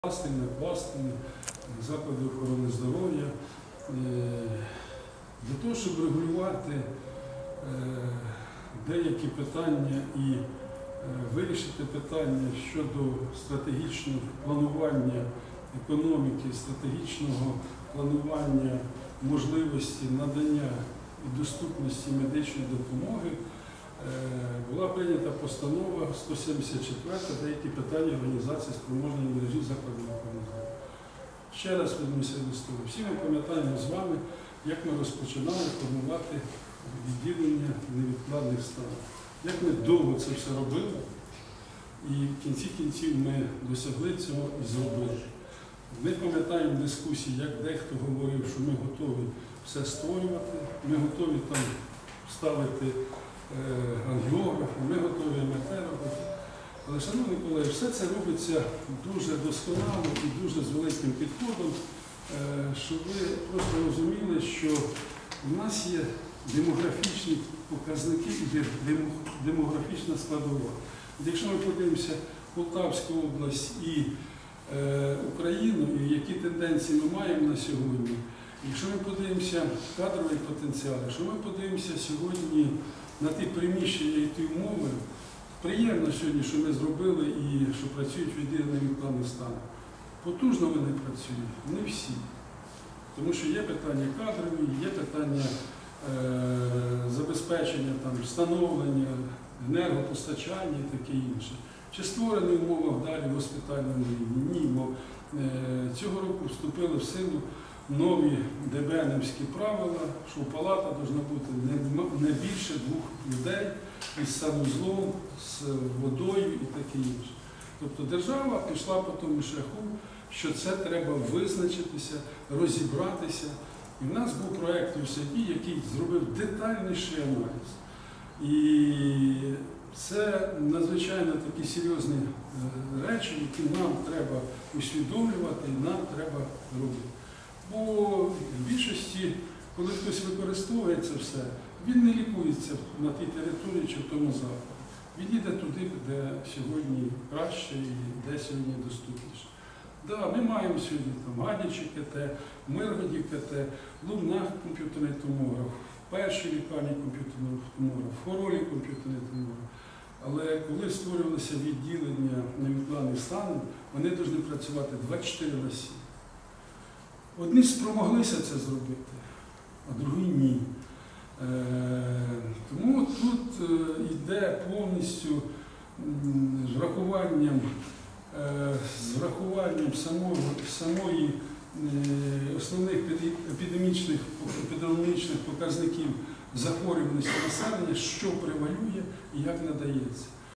Пластини, заклади охорони здоров'я, для того, щоб регулювати деякі питання і вирішити питання щодо стратегічного планування економіки, стратегічного планування можливості надання і доступності медичної допомоги, була прийнята постанова 174 «Деякі питання організації спроможної мережі закладів охорони здоров'я». Ще раз вернуся до столу. Всі ми пам'ятаємо з вами, як ми розпочинали формувати відділення невідкладних станів. Як ми довго це все робили, і в кінці кінців ми досягли цього і зробили. Ми пам'ятаємо дискусії, як дехто говорив, що ми готові все створювати, ми готові там ставити ангіографи, ми готові МРТ робити. Але, шановні колеги, все це робиться дуже досконало і дуже з великим підходом, щоб ви просто розуміли, що в нас є демографічні показники і демографічна складова. Якщо ми подивимося Полтавську область і Україну, і які тенденції ми маємо на сьогодні, якщо ми подивимося кадровий потенціал, якщо ми подивимося сьогодні на ті приміщення і ті умови, приємно сьогодні, що ми зробили і що працюють відділення невідкладних станів. Потужно вони працюють, не всі. Тому що є питання кадрові, є питання забезпечення, встановлення, енергопостачання і таке інше. Чи створені умови далі в госпітальному рівні? Ні, бо цього року вступили в силу нові ДБНівські правила, що палата повинна бути не більше 2 людей із санузлом, з водою і таке інше. Тобто держава пішла по тому шляху, що це треба визначитися, розібратися. І в нас був проєкт USAID, який зробив детальніший аналіз. І це надзвичайно такі серйозні речі, які нам треба усвідомлювати і нам треба робити. Бо в більшості, коли хтось використовує це все, він не лікується на тій території чи в тому закладі. Він йде туди, де сьогодні краще і де сьогодні доступніше. Так, ми маємо сьогодні Гадячі КТ, в Миргороді КТ, в Лубнах комп'ютерний томограф, в першій лікарні комп'ютерний томограф, в Хоролі комп'ютерний томограф. Але коли створювалися відділення невідкладних станів, вони повинні працювати 24/7. Одні спромоглися це зробити, а другі ні. Тому тут йде повністю з врахуванням самої основних епідеміологічних показників захворюваності населення, що превалює і як надається.